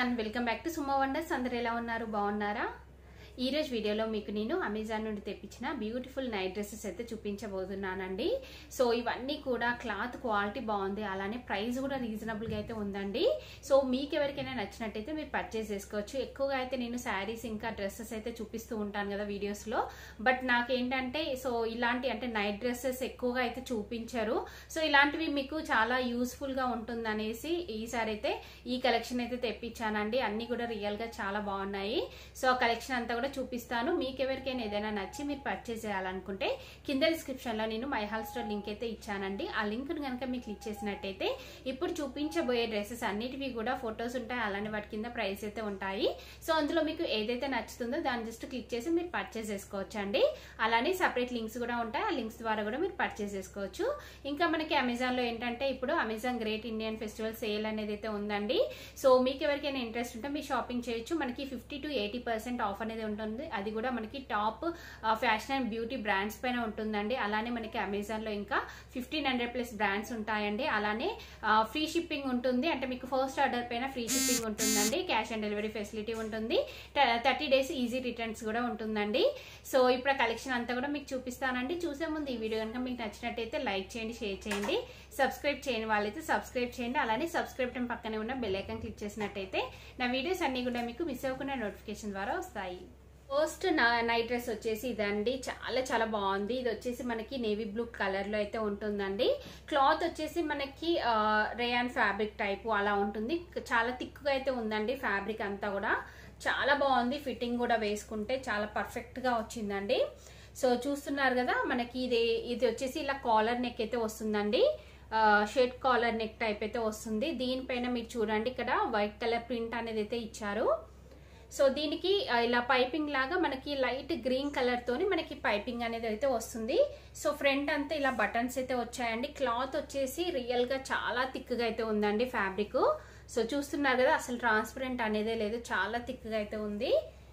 And welcome back to Suma wonders. అందరూ ఎలా ఉన్నారు? బాగున్నారా? ఈ రోజు వీడియోలో మీకు నేను అమెజాన్ నుండి తెప్పించిన బ్యూటిఫుల్ నైట్ డ్రెస్సెస్ అయితే చూపించబోతున్నానండి. సో ఇవన్నీ కూడా క్లాత్ క్వాలిటీ బాగుంది, అలానే ప్రైస్ కూడా రీజనబుల్ గా అయితే ఉందండి. సో మీకు ఎవరికైనా నచ్చినట్టయితే మీరు పర్చేస్ చేసుకోవచ్చు. ఎక్కువగా అయితే నేను శారీస్ ఇంకా డ్రెస్సెస్ అయితే చూపిస్తూ ఉంటాను కదా వీడియోస్ లో, బట్ నాకేంటంటే సో ఇలాంటి అంటే నైట్ డ్రెస్సెస్ ఎక్కువగా అయితే చూపించారు. సో ఇలాంటివి మీకు చాలా యూస్ఫుల్ గా ఉంటుంది అనేసి ఈసారి అయితే ఈ కలెక్షన్ అయితే తెప్పించానండి. అన్ని కూడా రియల్ గా చాలా బాగున్నాయి. సో ఆ కలెక్షన్ అంతా కూడా చూపిస్తాను. మీకు ఎవరికైనా ఏదైనా నచ్చి మీరు పర్చేస్ చేయాలనుకుంటే కింద డిస్క్రిప్షన్ లో నేను మై హాల్ స్టోర్ లింక్ అయితే ఇచ్చానండి. ఆ లింక్ ను కనుక మీకు క్లిక్ చేసినట్టయితే ఇప్పుడు చూపించబోయే డ్రెస్సెస్ అన్నిటివి కూడా ఫొటోస్ ఉంటాయి, అలానే వాటి కింద ప్రైస్ అయితే ఉంటాయి. సో అందులో మీకు ఏదైతే నచ్చుతుందో దాన్ని జస్ట్ క్లిక్ చేసి మీరు పర్చేస్ చేసుకోవచ్చు అండి. అలానే సపరేట్ లింక్స్ కూడా ఉంటాయి, ఆ లింక్స్ ద్వారా కూడా మీరు పర్చేస్ చేసుకోవచ్చు. ఇంకా మనకి అమెజాన్ లో ఏంటంటే ఇప్పుడు Amazon great Indian festival sale అనేది అయితే ఉందండి. సో మీకు ఎవరికైనా ఇంట్రెస్ట్ ఉంటే మీరు షాపింగ్ చేయొచ్చు. మనకి 50 to 80% ఆఫ్ అనేది ఉంటుంది. అది కూడా మనకి top fashion and beauty brands పైన ఉంటుందండి. అలానే మనకి అమెజాన్ లో ఇంకా 1500+ బ్రాండ్స్ ఉంటాయండి. అలానే ఫ్రీ షిప్పింగ్ ఉంటుంది, అంటే మీకు ఫస్ట్ ఆర్డర్ పైన ఫ్రీ షిప్పింగ్ ఉంటుందండి. క్యాష్ ఆన్ డెలివరీ ఫెసిలిటీ ఉంటుంది. 30 days ఈజీ రిటర్న్స్ కూడా ఉంటుందండి. సో ఇప్పుడు ఆ కలెక్షన్ అంతా కూడా మీకు చూపిస్తానండి. చూసే ముందు ఈ వీడియో కనుక మీకు నచ్చినట్టయితే లైక్ చేయండి, షేర్ చేయండి. సబ్స్క్రైబ్ చేయని వాళ్ళైతే సబ్స్క్రైబ్ చేయండి. అలానే సబ్స్క్రైబ్ బటన్ పక్కనే ఉన్న బెల్ ఐకాన్ క్లిక్ చేసినట్టయితే నా వీడియోస్ అన్ని కూడా మీకు మిస్ అవ్వకుండా నోటిఫికేషన్ ద్వారా వస్తాయి. ఫస్ట్ నైట్ డ్రెస్ వచ్చేసి ఇదండి. చాలా చాలా బాగుంది. ఇది వచ్చేసి మనకి నేవీ బ్లూ కలర్ లో అయితే ఉంటుందండి. క్లాత్ వచ్చేసి మనకి రేయాన్ ఫ్యాబ్రిక్ టైపు అలా ఉంటుంది. చాలా థిక్ గా అయితే ఉందండి. ఫ్యాబ్రిక్ అంతా కూడా చాలా బాగుంది. ఫిట్టింగ్ కూడా వేసుకుంటే చాలా పర్ఫెక్ట్ గా వచ్చిందండి. సో చూస్తున్నారు కదా, మనకి ఇది వచ్చేసి ఇలా కాలర్ నెక్ అయితే వస్తుందండి. షర్ట్ కాలర్ నెక్ టైప్ అయితే వస్తుంది. దీనిపైన మీరు చూడండి, ఇక్కడ వైట్ కలర్ ప్రింట్ అనేది అయితే ఇచ్చారు. సో దీనికి ఇలా పైపింగ్ లాగా మనకి లైట్ గ్రీన్ కలర్ తోని మనకి పైపింగ్ అనేది అయితే వస్తుంది. సో ఫ్రంట్ అంతా ఇలా బటన్స్ అయితే వచ్చాయండి. క్లాత్ వచ్చేసి రియల్ గా చాలా థిక్ గా అయితే ఉందండి ఫ్యాబ్రిక్. సో చూస్తున్నారు కదా, అసలు ట్రాన్స్పరెంట్ అనేదే లేదు, చాలా థిక్ గా అయితే ఉంది.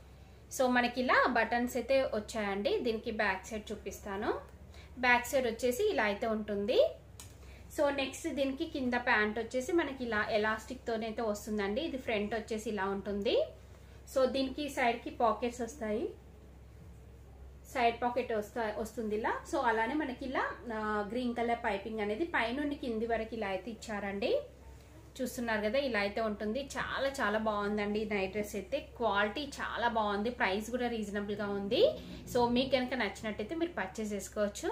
సో మనకి ఇలా బటన్స్ అయితే వచ్చాయండి. దీనికి బ్యాక్ సైడ్ చూపిస్తాను. బ్యాక్ సైడ్ వచ్చేసి ఇలా అయితే ఉంటుంది. సో నెక్స్ట్ దీనికి కింద ప్యాంట్ వచ్చేసి మనకి ఇలా ఎలాస్టిక్ తోనైతే వస్తుందండి. ఇది ఫ్రంట్ వచ్చేసి ఇలా ఉంటుంది. సో దీనికి సైడ్ కి పాకెట్స్ వస్తాయి, సైడ్ పాకెట్ వస్తుంది ఇలా. సో అలానే మనకి ఇలా గ్రీన్ కలర్ పైపింగ్ అనేది పైనుండి కింది వరకు ఇలా అయితే ఇచ్చారండి. చూస్తున్నారు కదా, ఇలా అయితే ఉంటుంది. చాలా చాలా బాగుందండి నైట్ డ్రెస్ అయితే. క్వాలిటీ చాలా బాగుంది, ప్రైస్ కూడా రీజనబుల్ గా ఉంది. సో మీకు కనుక నచ్చినట్టయితే మీరు పర్చేస్ చేసుకోవచ్చు.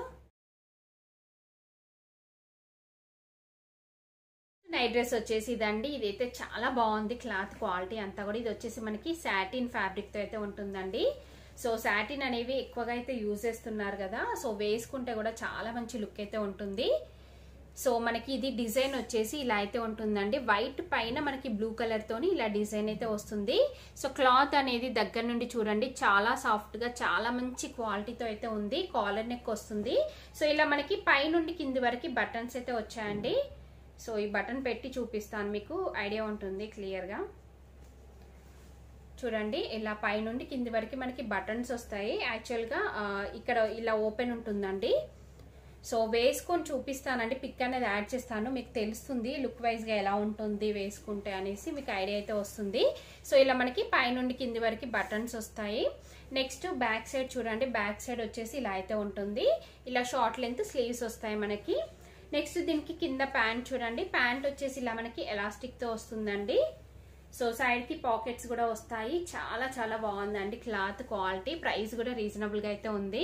నైట్ డ్రెస్ వచ్చేసి ఇదండి. ఇదైతే చాలా బాగుంది, క్లాత్ క్వాలిటీ అంతా కూడా. ఇది వచ్చేసి మనకి సాటిన్ ఫ్యాబ్రిక్ తో అయితే ఉంటుందండి. సో సాటిన్ అనేవి ఎక్కువగా అయితే యూజ్ చేస్తున్నారు కదా, సో వేసుకుంటే కూడా చాలా మంచి లుక్ అయితే ఉంటుంది. సో మనకి ఇది డిజైన్ వచ్చేసి ఇలా అయితే ఉంటుందండి. వైట్ పైన మనకి బ్లూ కలర్ తోని ఇలా డిజైన్ అయితే వస్తుంది. సో క్లాత్ అనేది దగ్గర నుండి చూడండి, చాలా సాఫ్ట్ గా చాలా మంచి క్వాలిటీతో అయితే ఉంది. కాలర్ నెక్ వస్తుంది. సో ఇలా మనకి పై నుండి కింది వరకు బటన్స్ అయితే వచ్చాయండి. సో ఈ బటన్ పెట్టి చూపిస్తాను, మీకు ఐడియా ఉంటుంది క్లియర్ గా. చూడండి, ఇలా పై నుండి కింది వరకు మనకి బటన్స్ వస్తాయి. యాక్చువల్ గా ఇక్కడ ఇలా ఓపెన్ ఉంటుందండి. సో వేసుకొని చూపిస్తానండి, పిక్ అనేది యాడ్ చేస్తాను, మీకు తెలుస్తుంది లుక్ వైజ్ గా ఎలా ఉంటుంది వేసుకుంటే అనేసి మీకు ఐడియా అయితే వస్తుంది. సో ఇలా మనకి పై నుండి కింది వరకు బటన్స్ వస్తాయి. నెక్స్ట్ బ్యాక్ సైడ్ చూడండి, బ్యాక్ సైడ్ వచ్చేసి ఇలా అయితే ఉంటుంది. ఇలా షార్ట్ లెంత్ స్లీవ్స్ వస్తాయి మనకి. నెక్స్ట్ దీనికి కింద ప్యాంట్ చూడండి, ప్యాంట్ వచ్చేసి ఇలా మనకి ఎలాస్టిక్ తో వస్తుందండి. సో సైడ్ కి పాకెట్స్ కూడా వస్తాయి. చాలా చాలా బాగుందండి క్లాత్ క్వాలిటీ, ప్రైస్ కూడా రీజనబుల్ గా అయితే ఉంది.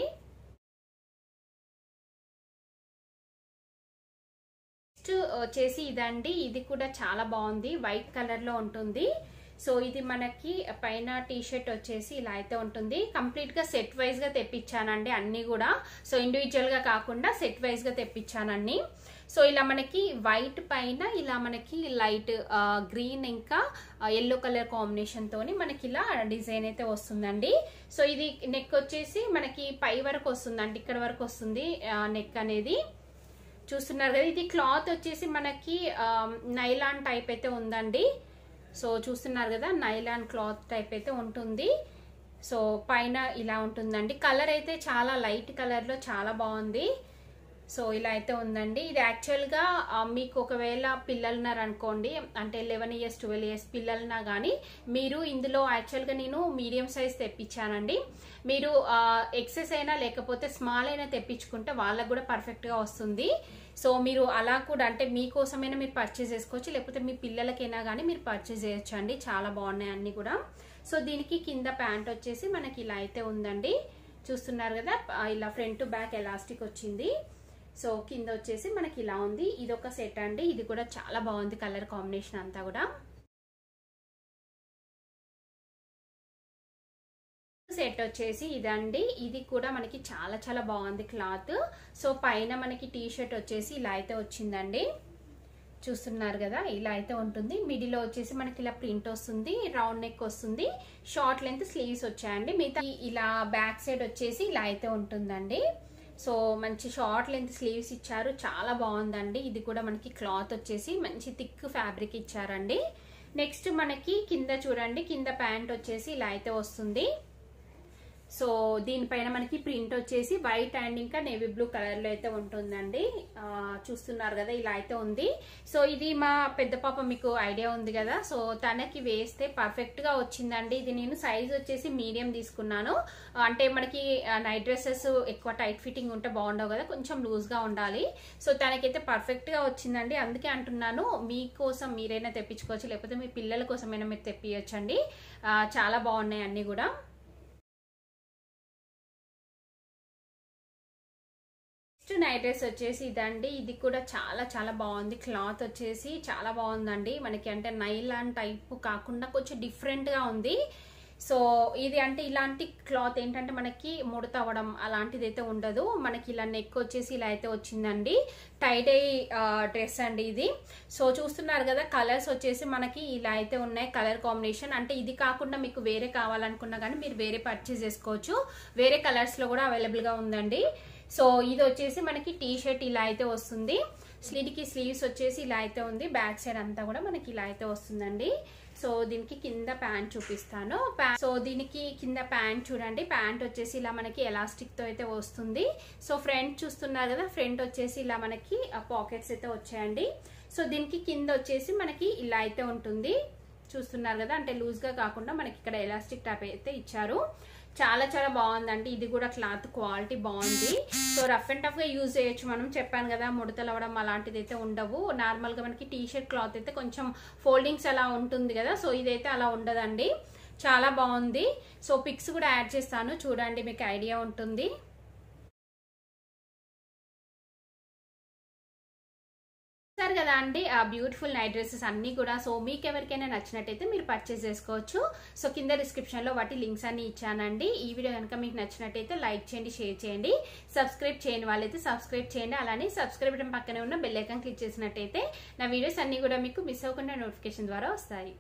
నెక్స్ట్ వచ్చేసి ఇదండి. ఇది కూడా చాలా బాగుంది, వైట్ కలర్ లో ఉంటుంది. సో ఇది మనకి పైన టీ షర్ట్ వచ్చేసి ఇలా అయితే ఉంటుంది. కంప్లీట్ గా సెట్ వైజ్ గా తెప్పించానండి అన్ని కూడా. సో ఇండివిజువల్ గా కాకుండా సెట్ వైజ్ గా తెప్పించానండి. సో ఇలా మనకి వైట్ పైన ఇలా మనకి లైట్ గ్రీన్ ఇంకా ఎల్లో కలర్ కాంబినేషన్ తోని మనకి ఇలా డిజైన్ అయితే వస్తుందండి. సో ఇది నెక్ వచ్చేసి మనకి పై వరకు వస్తుందండి, ఇక్కడ వరకు వస్తుంది నెక్ అనేది. చూస్తున్నారు కదా, ఇది క్లాత్ వచ్చేసి మనకి నైలాన్ టైప్ అయితే ఉందండి. సో చూస్తున్నారు కదా, నైలాన్ క్లాత్ టైప్ అయితే ఉంటుంది. సో పైన ఇలా ఉంటుందండి. కలర్ అయితే చాలా లైట్ కలర్ లో చాలా బాగుంది. సో ఇలా అయితే ఉందండి. ఇది యాక్చువల్గా మీకు ఒకవేళ పిల్లలు ఉన్నారనుకోండి, అంటే 11 years 12 years పిల్లలున్నా కానీ మీరు ఇందులో యాక్చువల్గా నేను మీడియం సైజ్ తెప్పించానండి. మీరు ఎక్సెస్ అయినా లేకపోతే స్మాల్ అయినా తెప్పించుకుంటే వాళ్ళకు కూడా పర్ఫెక్ట్గా వస్తుంది. సో మీరు అలా కూడా అంటే మీకోసమైనా మీరు పర్చేస్ చేసుకోవచ్చు, లేకపోతే మీ పిల్లలకైనా కానీ మీరు పర్చేస్ చేయొచ్చు అండి. చాలా బాగున్నాయి అన్ని కూడా. సో దీనికి కింద ప్యాంట్ వచ్చేసి మనకి ఇలా అయితే ఉందండి. చూస్తున్నారు కదా, ఇలా ఫ్రంట్ టు బ్యాక్ ఎలాస్టిక్ వచ్చింది. సో కింద వచ్చేసి మనకి ఇలా ఉంది. ఇది ఒక సెట్ అండి. ఇది కూడా చాలా బాగుంది కలర్ కాంబినేషన్ అంతా కూడా. సెట్ వచ్చేసి ఇదండి. ఇది కూడా మనకి చాలా చాలా బాగుంది క్లాత్. సో పైన మనకి టీ షర్ట్ వచ్చేసి ఇలా అయితే వచ్చిందండి. చూస్తున్నారు కదా, ఇలా అయితే ఉంటుంది. మిడిల్లో వచ్చేసి మనకి ఇలా ప్రింట్ వస్తుంది, రౌండ్ నెక్ వస్తుంది, షార్ట్ లెంత్ స్లీవ్స్ వచ్చాయండి. మిగతా ఇలా బ్యాక్ సైడ్ వచ్చేసి ఇలా అయితే ఉంటుందండి. సో మంచి షార్ట్ లెంత్ స్లీవ్స్ ఇచ్చారు, చాలా బాగుందండి. ఇది కూడా మనకి క్లాత్ వచ్చేసి మంచి థిక్ ఫ్యాబ్రిక్ ఇచ్చారండి. నెక్స్ట్ మనకి కింద చూడండి, కింద ప్యాంట్ వచ్చేసి ఇలా అయితే వస్తుంది. సో దీనిపైన మనకి ప్రింట్ వచ్చేసి వైట్ అండ్ ఇంకా నేవీ బ్లూ కలర్ లో అయితే ఉంటుందండి. చూస్తున్నారు కదా, ఇలా అయితే ఉంది. సో ఇది మా పెద్ద పాప, మీకు ఐడియా ఉంది కదా, సో తనకి వేస్తే పర్ఫెక్ట్ గా వచ్చిందండి. ఇది నేను సైజ్ వచ్చేసి మీడియం తీసుకున్నాను. అంటే మనకి నైట్ డ్రెస్సెస్ ఎక్కువ టైట్ ఫిట్టింగ్ ఉంటే బాగుండవు కదా, కొంచెం లూజ్ గా ఉండాలి. సో తనకైతే పర్ఫెక్ట్ గా వచ్చిందండి. అందుకే అంటున్నాను, మీకోసం మీరైనా తెప్పించుకోవచ్చు, లేకపోతే మీ పిల్లల కోసమైనా మీరు తెప్పియొచ్చండి. చాలా బాగున్నాయి అన్ని కూడా. నైట్ డ్రెస్ వచ్చేసి ఇదండి. ఇది కూడా చాలా చాలా బాగుంది. క్లాత్ వచ్చేసి చాలా బాగుందండి. మనకి అంటే నైలాన్ టైప్ కాకుండా కొంచెం డిఫరెంట్ గా ఉంది. సో ఇది అంటే ఇలాంటి క్లాత్ ఏంటంటే మనకి ముడత అవ్వడం అలాంటిది అయితే ఉండదు. మనకి ఇలా నెక్ వచ్చేసి ఇలా అయితే వచ్చిందండి. టైడై డ్రెస్ అండి ఇది. సో చూస్తున్నారు కదా, కలర్స్ వచ్చేసి మనకి ఇలా అయితే ఉన్నాయి. కలర్ కాంబినేషన్ అంటే ఇది కాకుండా మీకు వేరే కావాలనుకున్నా కానీ మీరు వేరే పర్చేస్ చేసుకోవచ్చు. వేరే కలర్స్ లో కూడా అవైలబుల్ గా ఉందండి. సో ఇది వచ్చేసి మనకి టీ షర్ట్ ఇలా అయితే వస్తుంది. స్లీవ్కి స్లీవ్స్ వచ్చేసి ఇలా అయితే ఉంది. బ్యాక్ సైడ్ అంతా కూడా మనకి ఇలా అయితే వస్తుందండి. సో దీనికి కింద ప్యాంట్ చూపిస్తాను. సో దీనికి కింద ప్యాంట్ చూడండి, ప్యాంట్ వచ్చేసి ఇలా మనకి ఎలాస్టిక్ తో అయితే వస్తుంది. సో ఫ్రంట్ చూస్తున్నారు కదా, ఫ్రంట్ వచ్చేసి ఇలా మనకి పాకెట్స్ అయితే వచ్చాయండి. సో దీనికి కింద వచ్చేసి మనకి ఇలా అయితే ఉంటుంది. చూస్తున్నారు కదా, అంటే లూజ్ గా కాకుండా మనకి ఇక్కడ ఎలాస్టిక్ టైప్ అయితే ఇచ్చారు. చాలా చాలా బాగుందండి. ఇది కూడా క్లాత్ క్వాలిటీ బాగుంది. సో రఫ్ అండ్ టఫ్ గా యూజ్ చేయొచ్చు. మనం చెప్పాను కదా, ముడతలు అవ్వడం అలాంటిది అయితే ఉండవు. నార్మల్ గా మనకి టీ షర్ట్ క్లాత్ అయితే కొంచెం ఫోల్డింగ్స్ అలా ఉంటుంది కదా, సో ఇదైతే అలా ఉండదండి. చాలా బాగుంది. సో పిక్స్ కూడా యాడ్ చేస్తాను, చూడండి, మీకు ఐడియా ఉంటుంది. సరే కదా అండి, ఆ బ్యూటిఫుల్ నైట్ డ్రెస్సెస్ అన్ని కూడా. సో మీకు ఎవరికైనా నచ్చినట్టయితే మీరు పర్చేస్ చేసుకోవచ్చు. సో కింద డిస్క్రిప్షన్ లో వాటి లింక్స్ అన్ని ఇచ్చానండి. ఈ వీడియో కనుక మీకు నచ్చినట్టయితే లైక్ చేయండి, షేర్ చేయండి. సబ్స్క్రైబ్ చేయని వాళ్ళైతే సబ్స్క్రైబ్ చేయండి. అలానే సబ్స్క్రైబ్ బటన్ పక్కనే ఉన్న బెల్ ఐకాన్ క్లిక్ చేసినట్టయితే నా వీడియోస్ అన్ని కూడా మీకు మిస్ అవ్వకుండా నోటిఫికేషన్ ద్వారా వస్తాయి.